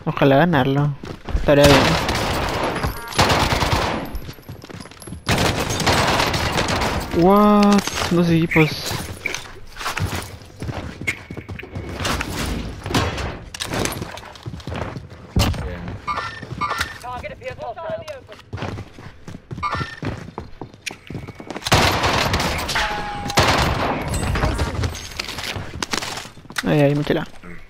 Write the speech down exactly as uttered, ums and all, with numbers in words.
Ojalá ganarlo. Estaría bien. What? Dos equipos. Bien. Ay, ay, muchela.